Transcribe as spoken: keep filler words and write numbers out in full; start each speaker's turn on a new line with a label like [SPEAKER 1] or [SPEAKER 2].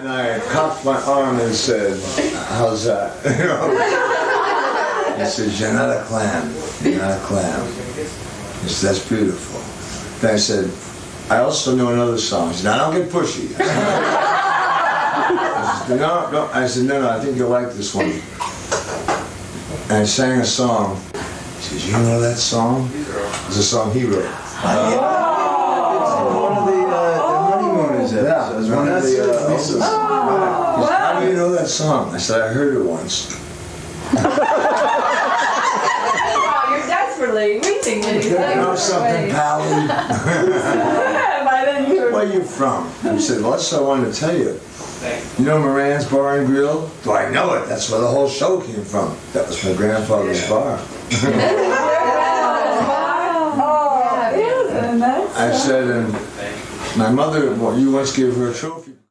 [SPEAKER 1] And I cocked my arm and said, how's that? He said, you're not a clam. You're not a clam. He said, that's beautiful. Then I said, I also know another song. He said, now don't get pushy. I said, no, no. I said, no, no, I think you'll like this one. And I sang a song. He says, you know that song? It's a song he wrote.
[SPEAKER 2] Oh, one of the, uh, the honeymooners.
[SPEAKER 1] Yeah, it was one of the uh, Nilsson.
[SPEAKER 3] Oh, wow.
[SPEAKER 1] How do you know that song? I said, I heard it once.
[SPEAKER 3] Wow, you're desperately reaching when you
[SPEAKER 1] You know something, Pally? Where are you from? I said, well, that's what I wanted to tell you. You know Moran's Bar and Grill? Do I know it? That's where the whole show came from. That was my grandfather's bar. I said, and my mother, well, you once gave her a trophy.